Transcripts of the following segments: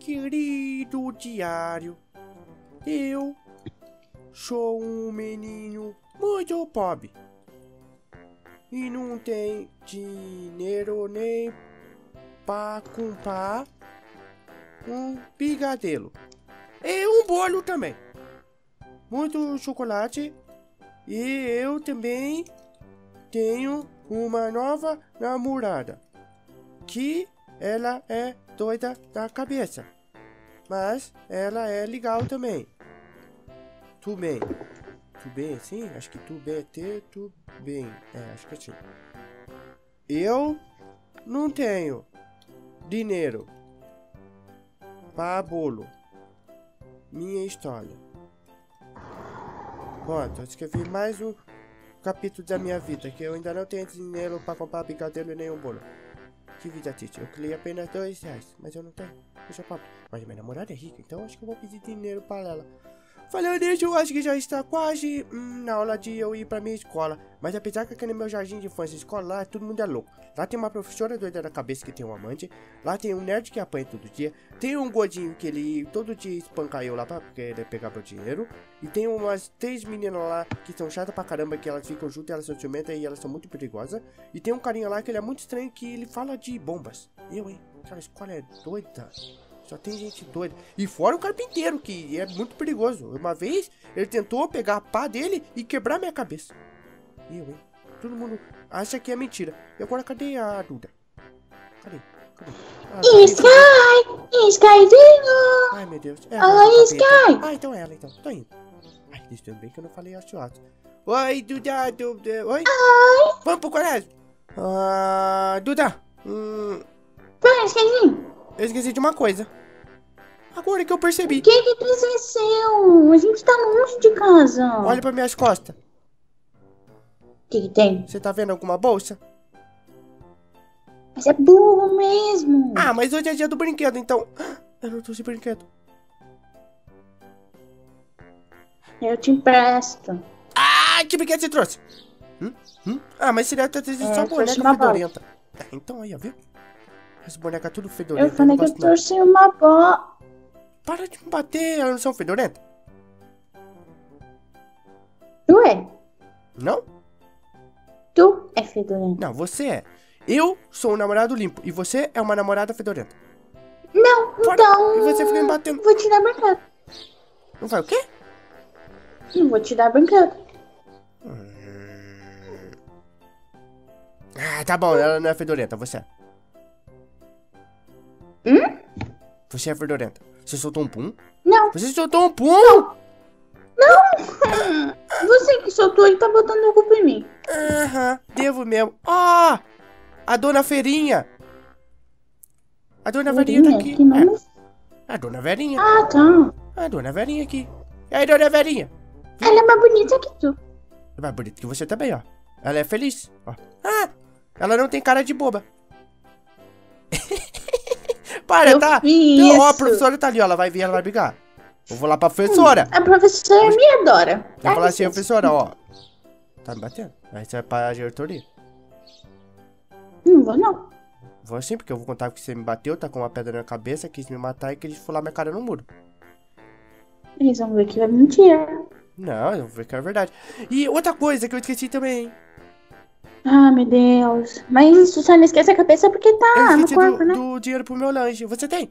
querido diário, eu sou um menino muito pobre e não tem dinheiro nem pra comprar um brigadeiro e um bolo também, muito chocolate, e eu também tenho uma nova namorada que ela é doida da cabeça, mas ela é legal também. Tu bem, sim? Acho que tu bem é ter, tu bem. Acho que é assim. Eu não tenho dinheiro para bolo. Minha história. Pronto, eu escrevi mais um capítulo da minha vida, que eu ainda não tenho dinheiro para comprar brigadeiro e nenhum bolo. Que vida triste, eu queria apenas R$2, mas eu não tenho, eu sou pobre. Mas minha namorada é rica, então acho que eu vou pedir dinheiro para ela. Falando nisso, eu acho que já está quase na hora de eu ir pra minha escola. Mas apesar que aqui no meu jardim de infância escolar, todo mundo é louco. Lá tem uma professora doida da cabeça que tem um amante. Lá tem um nerd que apanha todo dia. Tem um gordinho que ele todo dia espanca eu lá pra querer pegar meu dinheiro. E tem umas 3 meninas lá que são chatas pra caramba, que elas ficam juntas, elas são ciumentas e elas são muito perigosas. E tem um carinha lá que ele é muito estranho, que ele fala de bombas. Aquela escola é doida. Só tem gente doida. E fora o carpinteiro, que é muito perigoso. Uma vez, ele tentou pegar a pá dele e quebrar minha cabeça. Todo mundo acha que é mentira. E agora, cadê a Duda? Cadê? Skyzinho! Ai, meu Deus. Oi, Sky! Ah, então é ela, então. Tô indo. Ai, deixa eu ver que eu não falei acho. Oi, Duda. Oi? Vamos pro colégio. Duda. Vai, Skyzinho! Eu esqueci de uma coisa. Agora que eu percebi. O que aconteceu? A gente tá longe de casa. Olha pra minhas costas. O que tem? Você tá vendo alguma bolsa? Mas é burro mesmo. Ah, mas hoje é dia do brinquedo, então... Eu não trouxe brinquedo. Eu te empresto. Ah, que brinquedo você trouxe? Ah, mas você deve ter trazido só boneca fedorenta. Então aí, ó, viu? Essa boneca tudo fedorenta. Eu falei que eu trouxe uma bola. Para de me bater, elas não são fedorentas? Tu é? Não? Tu é fedorento. Não, você é. Eu sou um namorado limpo e você é uma namorada fedorenta. Não, então... E você fica me batendo. Vou te dar brinquedo. Não vai o quê? Não vou te dar brinquedo. Ah, tá bom, ela não é fedorenta, você é. Você é fedorenta. Você soltou um pum? Não. Você soltou um pum? Não. Você que soltou e tá botando a culpa em mim. Devo mesmo. Ó, a dona Ferinha. A dona Verinha tá aqui. Que nome? A dona Verinha. Ah, tá. A dona Verinha aqui. E aí, dona Verinha? Ela é mais bonita que tu. É mais bonita que você também, ó. Ela é feliz, ó. Ela não tem cara de boba. Para, tá? Então, ó, a professora tá ali, ó. Ela vai vir, ela vai brigar. Eu vou lá pra professora. A professora me adora. Vai falar assim, professora, ó. Tá me batendo? Aí você vai pra diretoria. Não vou, não. Vou sim, porque eu vou contar que você me bateu, tá com uma pedra na cabeça, quis me matar e quis fular minha cara no muro. Eles vão ver que é mentira. Não, eu vou ver que é verdade. E outra coisa que eu esqueci também. Ah, meu Deus. Mas isso só não esquece a cabeça porque tá Eu no esqueci corpo, né? do dinheiro pro meu lanche. Você tem?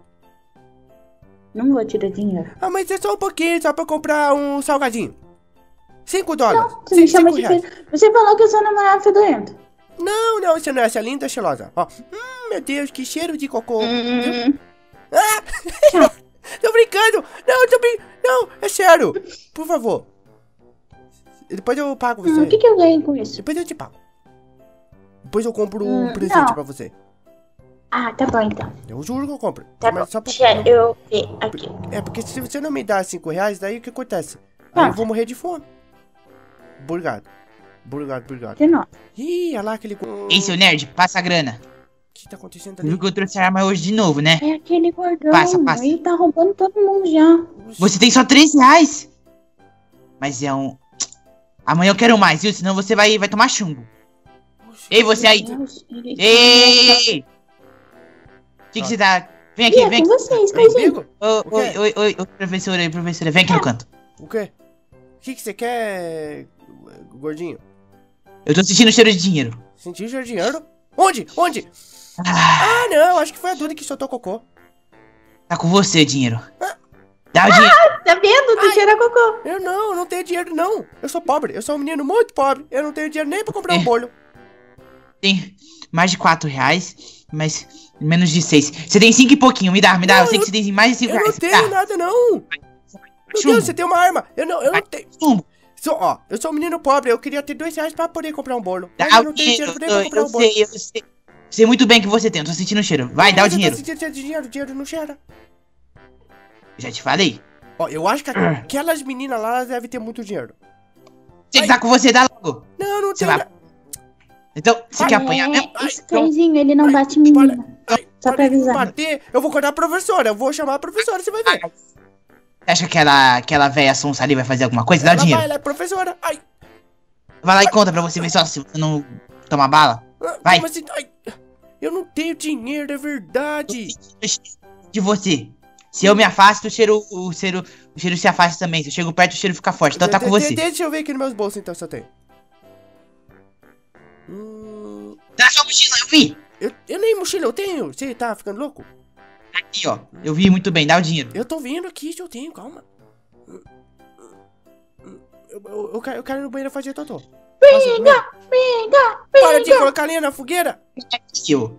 Não vou te dar dinheiro. Ah, mas é só um pouquinho, só pra comprar um salgadinho. $5. Não, você me chama de R$5. Você falou que eu sou namorada fedorenta. Não, você não é essa linda cheirosa. Ó. Meu Deus, que cheiro de cocô. Tô brincando. Não, é sério. Por favor. Depois eu pago você. O que eu ganho com isso? Depois eu te pago. Depois eu compro um presente pra você. Ah, tá bom então. Eu juro que eu compro. Tá mas bom, só pra... deixa eu ver aqui. É, porque se você não me dá R$5, daí o que acontece? Aí eu vou morrer de fome. Obrigado. De novo. Ih, olha lá aquele... Ei, seu nerd, passa a grana. O que tá acontecendo ali? Viu que eu trouxe a arma hoje de novo, né? É aquele gordão. Passa. Ele tá roubando todo mundo já. Você tem só R$3. Mas é um... Amanhã eu quero mais, viu? Senão você vai tomar chumbo. Ei, você aí. Deus, Ei! O que você tá Vem aqui, E é vem com aqui. você, Skyzinho. Comigo? Oi, professora, vem aqui no canto. O quê? O que você quer, gordinho? Eu tô sentindo cheiro de dinheiro. Sentiu o dinheiro? Onde? Onde? Ah, Ah, não, acho que foi a Duda que soltou cocô. tá com você, dinheiro. Dá o dinheiro. Tá vendo? Tu cheira cocô. Eu não tenho dinheiro não. Eu sou pobre, eu sou um menino muito pobre. Eu não tenho dinheiro nem pra comprar um bolho. Tem mais de R$ 4, mas menos de 6. Você tem 5 e pouquinho, me dá. Eu sei que você tem mais de 5 Eu não reais. tenho nada não. Meu Chumbo. Deus, você tem uma arma. Eu não tenho. Chumbo. Eu sou um menino pobre, eu queria ter R$ 2 pra poder comprar um bolo. Mas Dá eu o não tenho dinheiro. dinheiro nem pra comprar Eu um bolo. sei. Sei muito bem que você tem, eu tô sentindo o cheiro. Vai, dá o dinheiro. Você tá sentindo dinheiro não cheira. Já te falei. Ó, eu acho que aquelas meninas lá elas devem ter muito dinheiro. Você que tá com você, dá logo. Não Você tem. vai. Então, você quer apanhar mesmo? É, Skyzinho, ele não bate menina. Só pra avisar. Bater, eu vou acordar a professora. Eu vou chamar a professora, você vai ver. Você acha que aquela velha sonsa ali vai fazer alguma coisa? Dá o dinheiro. Ela é professora. Ai. Vai lá e conta pra você ver só se você não toma bala. Vai. Como assim? Ai, eu não tenho dinheiro, é verdade. De você. Se eu me afasto, o cheiro se afasta também. Se eu chego perto, o cheiro fica forte. Então tá com você. Deixa eu ver aqui nos meus bolsos então se eu tenho. Tá sua mochila, eu vi. Eu nem mochila eu tenho. Você tá ficando louco? Aqui, ó. Eu vi muito bem, dá o dinheiro. Eu tô vendo aqui se eu tenho, calma. Eu quero ir no banheiro fazer totô. Briga. Para de colocar lenha na fogueira. Aqui, ó.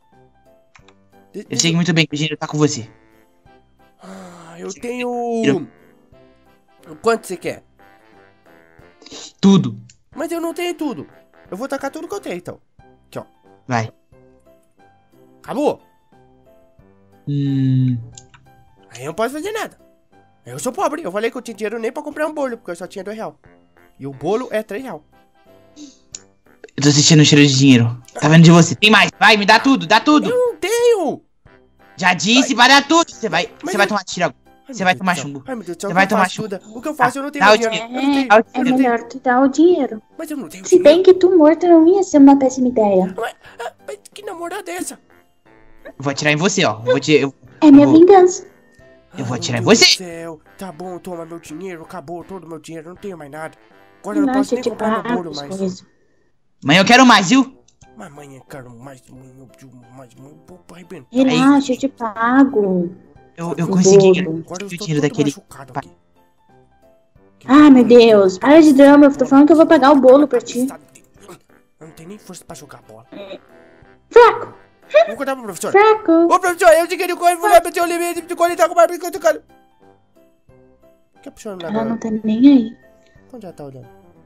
Eu sei muito bem que o dinheiro tá com você. Eu tenho... Quanto você quer? Tudo. Mas eu não tenho tudo. Eu vou tacar tudo que eu tenho, então. Aqui, ó. Vai. Acabou. Aí eu não posso fazer nada. Eu sou pobre. Eu falei que eu tinha dinheiro nem pra comprar um bolo, porque eu só tinha R$2. E o bolo é R$3. Eu tô sentindo um cheiro de dinheiro. Tá vendo de você? Tem mais. Vai, me dá tudo, dá tudo. Eu não tenho. Já disse, vai dar tudo. Você vai tomar tiro agora. Ai, Você meu vai Deus tomar do céu. chumbo. Ai, meu Deus do céu. Você O vai que eu tomar faço, chumbo. Duda? O que eu faço? Eu não tenho Dá o dinheiro. dinheiro. Eu não tenho. Dá o É Eu não tenho. melhor tu dar o dinheiro. Mas eu não tenho Se dinheiro. bem que tu morto não ia ser uma péssima ideia. Mas que namorada é essa? Eu vou atirar em você, ó. É minha vou- vingança. Eu vou Ai, atirar em meu Deus você. do céu. Tá bom, toma meu dinheiro. Acabou todo o meu dinheiro. Eu não tenho mais nada. Agora eu não Nossa, posso eu nem te comprar meu pago bolo as mais. coisas. Mãe, eu quero mais, viu? Mas mãe, eu quero mais. Mais. Vou arrebentar. Relaxa, eu te pago. Eu consegui. Bolo. Agora eu O estou dinheiro todo daquele. machucado aqui. Ah, meu Deus. Para de drama. Eu tô falando que eu vou pagar o bolo pra ti. Eu não tenho nem força pra jogar bola. Fraco. Vou contar pro professor. Fraco. Ô, professor, eu cheguei no corpo, vou lá pra o limite de quando ele tá com o barbico que eu tô cara. Por que a professora não Ela leva? não tá nem aí. Onde ela tá olhando?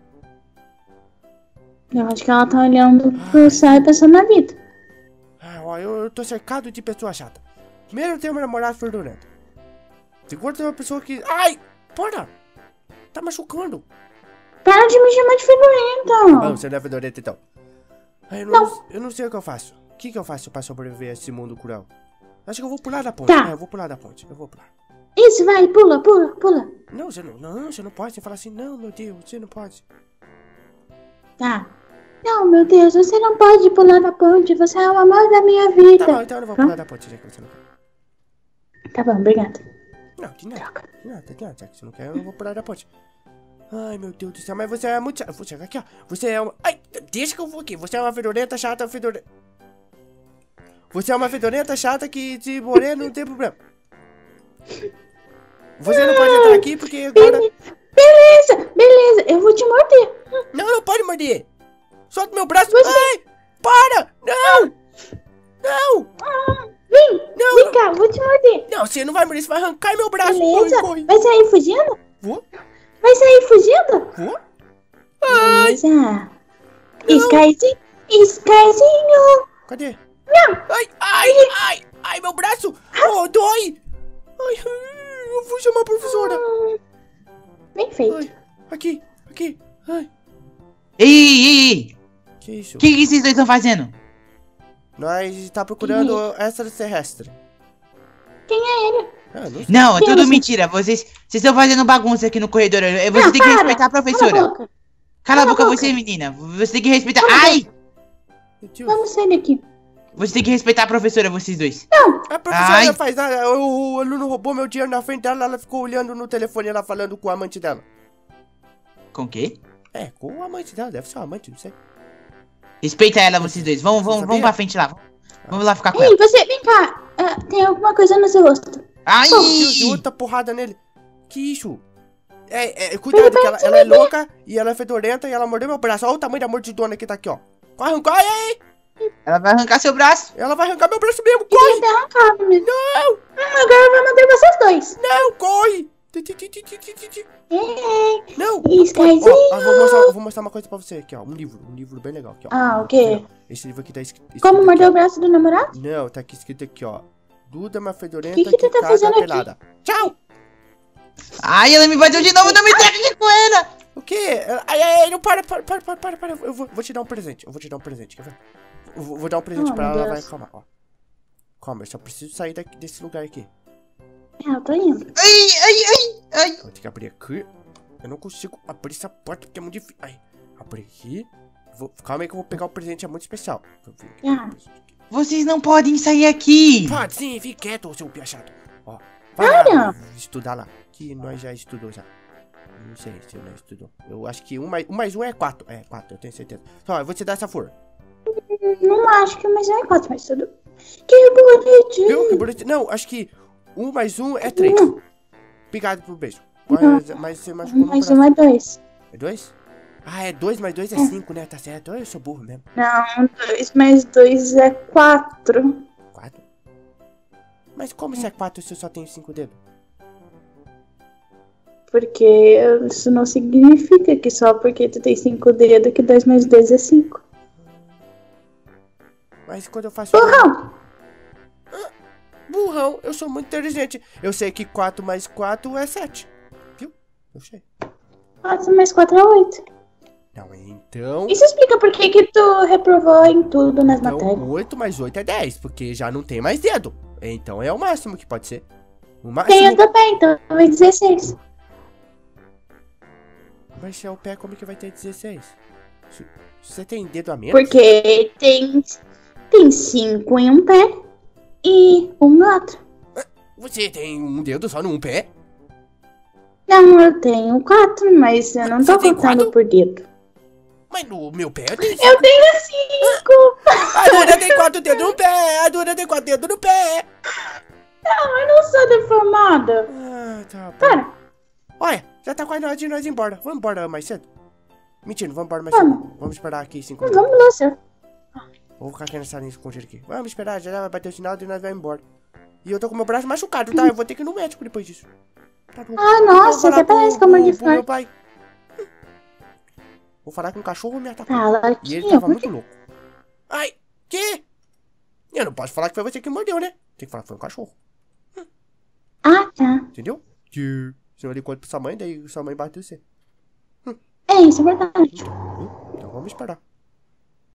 Eu acho que ela tá olhando pro céu e pensando na vida. Ah, ó, eu tô cercado de pessoa chata. Primeiro eu tenho uma namorada fedorenta. Segundo tem uma pessoa que... Ai! Para! Tá machucando. Para de me chamar de Ah, fedorenta. você não é fedorenta então. Ai, eu não sei o que eu faço. O que eu faço pra sobreviver a esse mundo cruel? Acho que eu vou pular da ponte. Tá. É, eu vou pular da ponte. Eu vou pular. Isso, vai. Pula. Não, você não pode. Você fala assim, não, meu Deus, você não pode. Tá. Não, meu Deus, você não pode pular da ponte. Você é o amor da minha vida. Tá bom, então eu não vou pular da ponte, já que você não quer. Tá bom, obrigada. Não, de nada. Troca. De nada, já que você não quer, eu não vou pular da ponte. Ai, meu Deus do céu, mas você é muito chata. Vou chegar aqui, ó. Você é uma... Ai, deixa que eu vou aqui. Você é uma fedorenta chata, fedorenta... Você é uma fedorenta chata que se morrer não tem problema. Você não pode entrar aqui porque agora... Beleza. Eu vou te morder. Não pode morder. Solta meu braço. Ai, para. Não. Vem cá, eu vou te morder. Não, você não vai morrer, você vai arrancar meu braço. Beleza. Corre. Vai sair fugindo? Vou? Vai sair fugindo? Vou? Beleza. Skyzinho. Cadê? Não. Ai, meu braço. Oh, dói. Ai, eu vou chamar a professora. Bem feito. Ai, aqui. Ai, Ei. que isso? O que vocês dois estão fazendo? Nós tá procurando extraterrestre. Quem é ele? Ah, não sei. Não, é Quem é tudo você? mentira. Vocês estão fazendo bagunça aqui no corredor. Você tem que para. respeitar a Cala a professora. boca. Cala a boca boca. você, menina. Você tem que respeitar. Cala a Ai! Meu Deus. Vamos sair daqui. Você tem que respeitar a professora, vocês dois. A professora Ai. não faz nada. O aluno roubou meu dinheiro na frente dela. Ela ficou olhando no telefone, ela falando com o amante dela. Com o quê? É, com o amante dela. Deve ser o amante, não sei. Respeita ela, vocês dois. Vamos sabia? pra frente lá. Vamos lá ficar com Ei, ela. você, vem cá. Tem alguma coisa no seu rosto. Ai! E outra porrada nele. Que isso? Cuidado, que ela é louca e ela é fedorenta e ela mordeu meu braço. Olha o tamanho da mordidona que tá aqui, ó. Corre, corre aí! Ela vai arrancar seu braço. Ela vai arrancar meu braço mesmo, Tem corre! até arrancado mesmo. Não! Agora eu vou matar vocês dois. Não, corre! Ei, Não! Skyzinho. Ó, eu vou mostrar uma coisa pra você aqui, ó. Um livro bem legal aqui, ó. Ah, o quê? Esse livro aqui tá escrito. Como aqui, morder ó. o braço do namorado? Não, tá aqui escrito aqui, ó. Duda, uma fedorenta Que tu tá casa fazendo aqui? pelada. Tchau! Ai, ela me bateu de novo, não me traga com ela. O quê? Ai, não, para. Eu vou te dar um presente. Quer ver? Vou dar um presente Oh, pra meu ela, ela vai Deus. calma, ó. Calma, eu só preciso sair desse lugar aqui. Eu tô indo. Ai. Eu vou ter que abrir aqui. Eu não consigo abrir essa porta porque é muito difícil. Ai, abri aqui. Calma aí que eu vou pegar um presente, é muito especial. Ah. Vocês não podem sair aqui. Pode sim, fique quieto, seu piachado. Ó, vai lá estudar lá. Que nós já estudou já. Não sei se não estudou. Eu acho que um mais um é 4. É 4, eu tenho certeza. Só, eu vou te dar essa flor. Não acho que mais é 4, mas tudo. Que bonitinho. Viu? Que bonitinho. Não, acho que 1 mais 1 é 3. Obrigado por beijo. Mas você machucou no Mais braço. 1 é 2. É 2? Ah, é 2 mais 2 é 5, né? Tá certo. Eu sou burro mesmo. Não, 2 mais 2 é 4. 4? Mas como se é 4 se eu só tenho 5 dedos? Porque isso não significa que só porque tu tem 5 dedos que 2 mais 2 é 5. Mas quando eu faço... Burrão, eu sou muito inteligente. Eu sei que 4 mais 4 é 7. Viu? Eu sei. 4 mais 4 é 8. Não, então... Isso explica por que tu reprovou em tudo nas Então, matérias. 8 mais 8 é 10, porque já não tem mais dedo. Então é o máximo que pode ser. O Tenho máximo... também, então vai 16. Mas se é o pé, como que vai ter 16? Você tem dedo a menos? Porque tem 5 em um pé e um no outro. Você tem um dedo só num pé? Não, eu tenho 4, mas eu não Você tô tem contando 4? por dedo. Mas no meu pé eu tenho... Eu tenho 5! A Duda tem 4 dedos no pé! A Duda tem 4 dedos no pé! Não, eu não sou deformada. Ah, tá bom. Para. Olha, já tá quase na hora de nós ir embora. Vamos embora mais cedo? Mentira, não vamos embora mais cedo. Vamos esperar aqui 5 minutos. Vamos lá, senhor. Vou ficar aqui nessa linha escondida aqui. Vamos esperar, já vai bater o sinal e nós vamos embora. E eu tô com meu braço machucado, tá? Eu vou ter que ir no médico depois disso. Tá bom. Ah, Vou nossa, falar até parece que eu mordi pro meu forte. pai. Vou falar com o cachorro me atacou. Fala E ele aqui, tava eu muito louco. Ai, que? Eu não posso falar que foi você que mordeu, né? Tem que falar que foi um cachorro. Ah, tá. Entendeu? Que... Senão ele conta pra sua mãe, daí sua mãe bate você. É, isso é verdade. Viu? Então vamos esperar.